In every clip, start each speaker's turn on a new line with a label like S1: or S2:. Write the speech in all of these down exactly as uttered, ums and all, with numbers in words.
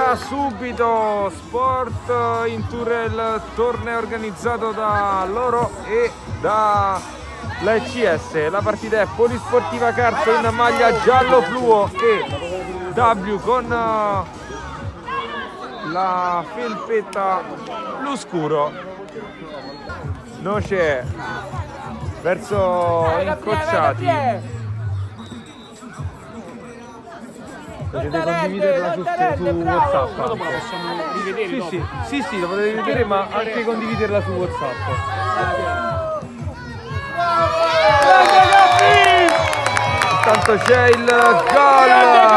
S1: inizia subito Sport in Tour, il torneo organizzato da loro e da la E C S. La partita è Polisportiva Carso in maglia giallo fluo e W con la felpetta blu scuro. Noce verso Incocciati. Potete condividerla su, su WhatsApp.
S2: Dopo la possiamo rivedere.
S1: Sì, sì, sì, sì, lo potete vedere, ma anche condividerla su WhatsApp. Intanto c'è il gol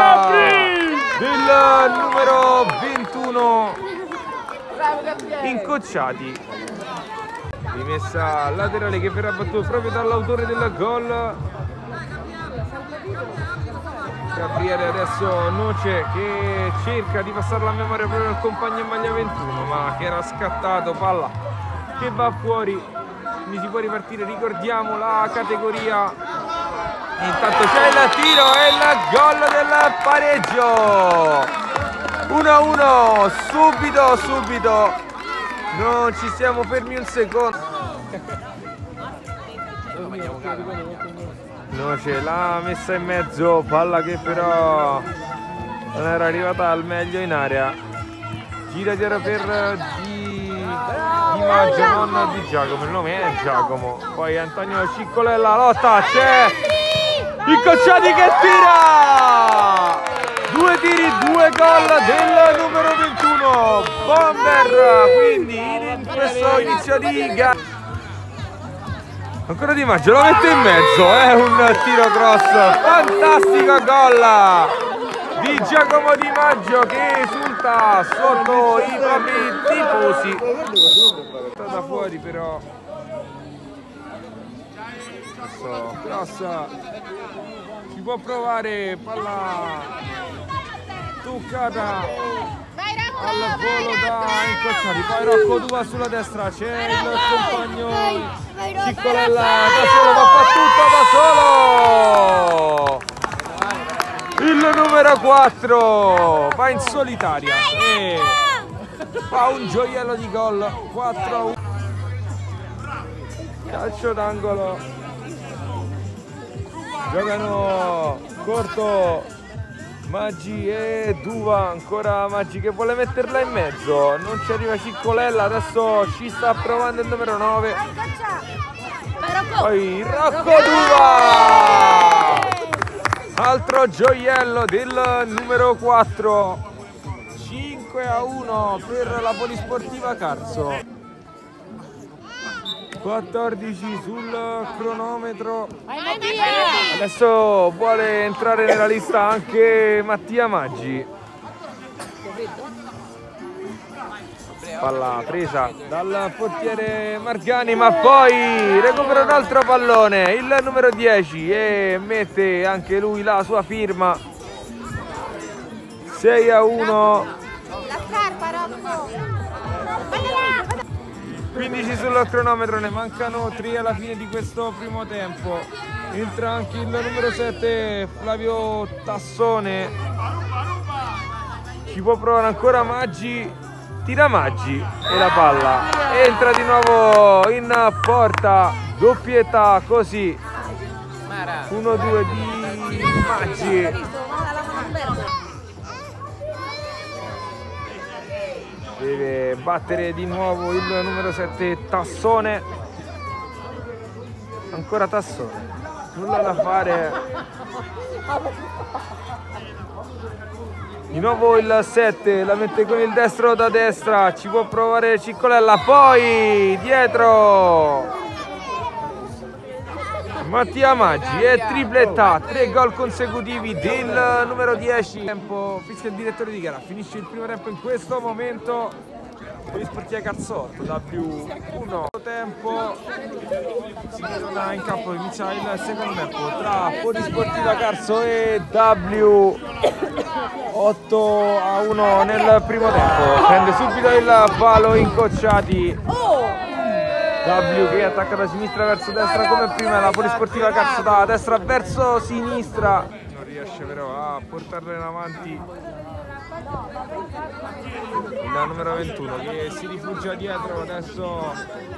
S1: del numero ventuno Incocciati. Rimessa laterale che verrà battuta proprio dall'autore del gol. Gabriele adesso Noce che cerca di passare la memoria proprio al compagno in maglia ventuno, ma che era scattato, palla che va fuori, quindi si può ripartire. Ricordiamo la categoria. Intanto c'è il tiro e il gol del pareggio. uno a uno, subito subito, non ci siamo fermi un secondo. Noce l'ha messa in mezzo, palla che però non era arrivata al meglio in area. Gira dietro per Di, Di Maggio, non Di Giacomo, il nome è Giacomo. Poi Antonio Ciccolella, lotta, c'è Incocciati che tira! Due tiri, due gol del numero ventuno Bomber, quindi in questo inizio di gara. Ancora Di Maggio, lo mette in mezzo, è un tiro cross, fantastico gol di Giacomo Di Maggio che esulta sotto i propri tifosi. Da fuori però, questo cross si può provare, palla toccata al volo da Incocciati, poi Rocco Duva sulla destra, c'è il compagno Ciccolella da solo, ma fa tutto da solo, il numero quattro va in solitaria e fa un gioiello di gol. Quattro a uno, calcio d'angolo, giocano corto Maggi e Duva, ancora Maggi che vuole metterla in mezzo, non ci arriva Ciccolella, adesso ci sta provando il numero nove, poi Rocco Duva, altro gioiello del numero quattro. Cinque a uno per la Polisportiva Carso. quattordici sul cronometro. Adesso vuole entrare nella lista anche Mattia Maggi. Palla presa dal portiere Margani, ma poi recupera un altro pallone il numero dieci e mette anche lui la sua firma. sei a uno.
S3: La scarpa, Rocco.
S1: quindici sul cronometro, ne mancano tre alla fine di questo primo tempo. Entra anche il numero sette Flavio Tassone. Ci può provare ancora Maggi, tira Maggi e la palla entra di nuovo in porta, doppietta così, uno due di Maggi. Deve battere di nuovo il numero sette Tassone. Ancora Tassone, nulla da fare. Di nuovo il sette, la mette con il destro da destra, ci può provare Ciccolella, poi dietro Mattia Maggi e tripletta, tre gol consecutivi del numero dieci. Tempo, fischia il direttore di gara, finisce il primo tempo in questo momento. Polisportiva Carso W uno. Tempo, si torna in campo, inizia il secondo tempo tra Polisportiva Carso e W. otto a uno nel primo tempo, prende subito il palo Incocciati. W che attacca da sinistra verso destra come prima, la Polisportiva Carso da destra verso sinistra, non riesce però a portarla in avanti il numero ventuno che si rifugia dietro. Adesso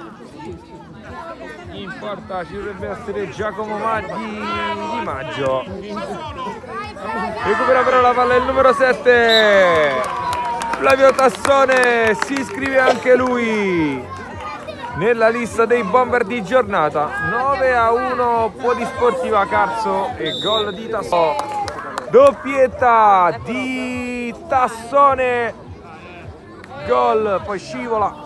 S1: in porta ci dovrebbe essere Giacomo Maggi Di Maggio. Recupera però la palla il numero sette, Flavio Tassone, si iscrive anche lui nella lista dei bomber di giornata. Nove a uno Polisportiva Carso e gol di Tassone. Doppietta di Tassone, gol, poi scivola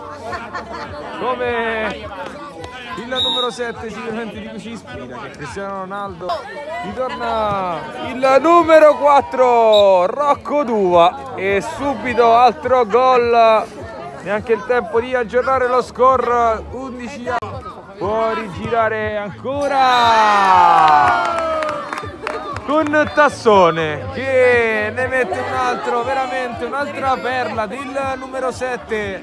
S1: come il numero sette sicuramente di cui ci ispira, che è Cristiano Ronaldo. Ritorna il numero quattro Rocco Duva e subito altro gol, neanche il tempo di aggiornare lo score. Undici a può rigirare ancora con Tassone che ne mette un altro, veramente un'altra perla del numero sette.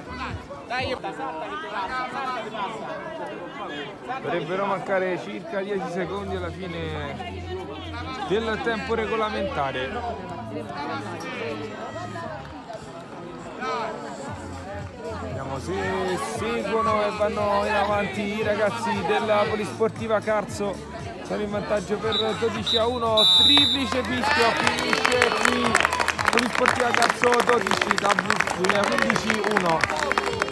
S1: Dovrebbero mancare circa dieci secondi alla fine del tempo regolamentare. Vediamo se seguono e vanno in avanti i ragazzi della Polisportiva Carso. Sono in vantaggio per dodici a uno, triplice fischio, finisce qui Polisportiva Carso dodici, W quindici uno.